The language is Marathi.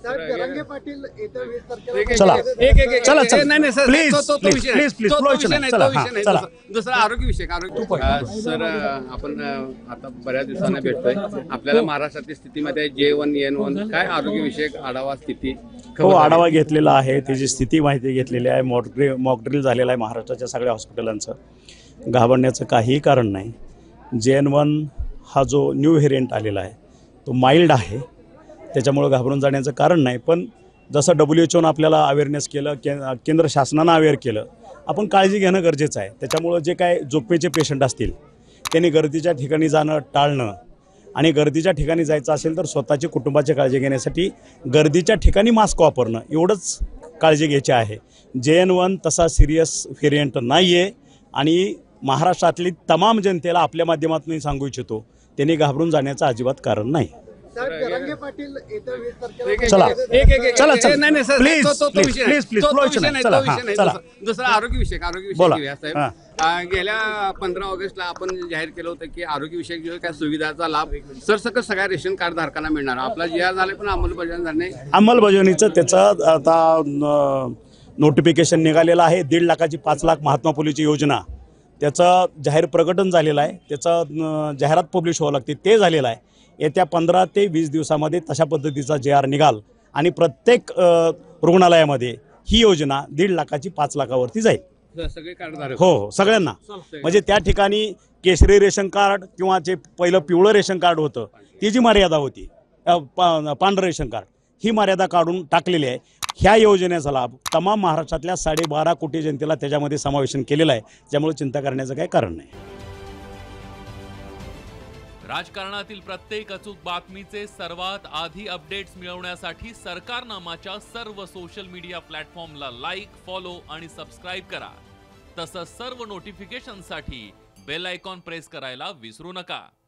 साहेब जरांगे पाटील येत्या 20 तारखेला चला. चला, चला. नाही नाही सर, Please, तो please, विषय please, please. तो फ्लो विषय नाही, चला, तो विषय हा, नाही. चला. दुसरा आरोग्य विषय सर, आपण आता बऱ्याच दिवसांना भेटतोय. आपल्याला महाराष्ट्रातली स्थितीमध्ये J1N1 काय आरोग्य विषयक आढावा स्थिती हो, आढावा घेतलेला आहे, त्याची स्थिती माहिती घेतलेली आहे. मॉकड्रिल झालेला आहे महाराष्ट्राच्या सगळ्या हॉस्पिटलांचं. घाबरण्याचं काहीही कारण नाही. J1 हा जो न्यू व्हेरियंट आलेला आहे तो माइल्ड आहे, त्याच्यामुळं घाबरून जाण्याचं कारण नाही. पण जसं WHO आपल्याला अवेअरनेस केलं, केंद्र शासनानं अवेअर केलं, आपण काळजी घेणं गरजेचं आहे. त्याच्यामुळं जे काय झोपेचे पेशंट असतील त्यांनी गर्दीच्या ठिकाणी जाणं टाळणं, आणि गर्दीच्या ठिकाणी जायचं असेल तर स्वतःची कुटुंबाची काळजी घेण्यासाठी गर्दीच्या ठिकाणी मास्क वापरणं एवढंच काळजी घ्यायची आहे. J1 तसा सिरियस व्हेरियंट नाही आहे, आणि महाराष्ट्रातली तमाम जनतेला आपल्या माध्यमातून सांगू इच्छितो, त्यांनी घाबरून जाण्याचं अजिबात कारण नाही. साहेब जरांगे पाटील येत्या 20 तारखेला चला. चला, चला. नाही नाही सर, Please, तो please, विषय please, please. तो फ्लो विषय नाही, चला, तो विषय नाही. चला. दुसरा आरोग्य विषय बोला. घेऊया साहेब. गेल्या 15 ऑगस्टला आपण जाहीर केलं होतं की आरोग्य विषयक जो काय सुविधाचा लाभ सरसकट सगळ्या रेशन कार्ड धारकांना मिळणार. आपला जी आर झाले पण अंमलबजावणी झाली नाही. अंमलबजावणीचं त्याचं आता नोटिफिकेशन निघालेलं आहे. 1.5 लाखाची 5 लाख महात्मा फुलेची योजना, त्याचं जाहीर प्रकटन झालेलं आहे. त्याचं जाहिरात पब्लिश व्हावं लागते, ते झालेलं आहे. येत्या 15 ते 20 दिवसामध्ये तशा पद्धतीचा JR निघाल, आणि प्रत्येक रुग्णालयामध्ये ही योजना 1.5 लाखाची 5 लाखावरती जाईल. सगळे कार्ड धारक हो, सगळ्यांना. म्हणजे त्या ठिकाणी केशरी रेशन कार्ड किंवा जे पहिलं पिवळं रेशन कार्ड होतं ती जी मर्यादा होती, पांढरं रेशन कार्ड, ही मर्यादा काढून टाकलेली आहे. ह्या योजनेचा लाभ तमाम महाराष्ट्रातल्या 12.5 कोटी जनतेला त्याच्यामध्ये समावेशन केलेलं आहे. त्यामुळे चिंता करण्याचं काही कारण नाही. राजकारणातील प्रत्येक अचूक बातमीचे सर्वात आधी अपडेट्स मिळवण्यासाठी सरकारनामाच्या सर्व सोशल मीडिया प्लॅटफॉर्मला लाईक, फॉलो आणि सबस्क्राईब करा. तसंच सर्व नोटिफिकेशनसाठी बेल आयकॉन प्रेस करायला विसरू नका.